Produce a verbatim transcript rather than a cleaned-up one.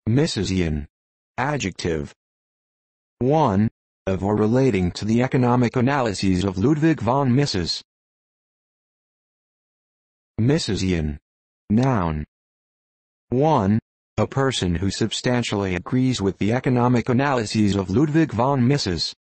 Misesian. Adjective. one. Of or relating to the economic analyses of Ludwig von Mises. Misesian. Noun. one. A person who substantially agrees with the economic analyses of Ludwig von Mises.